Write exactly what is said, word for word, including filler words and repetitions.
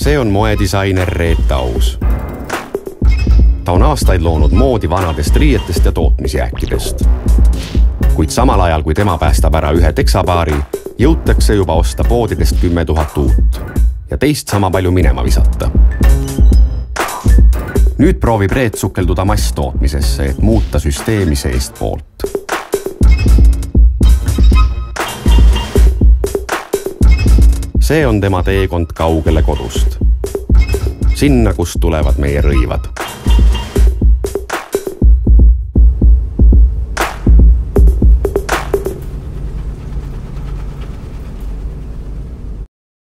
See on moedisainer Reet Aus. Ta on aastaid loonud moodi vanadest riietest ja tootmisjääkidest. Kuid samal ajal, kui tema päästab ära ühe teksapaari, jõutakse juba osta poodidest kümme tuhat uut ja teist sama palju minema visata. Nüüd proovib Reet sukelduda masstootmisesse, et muuta süsteemi seest poolt. See on tema teekond kaugele kodust. Sinna, kust tulevad meie rõivad.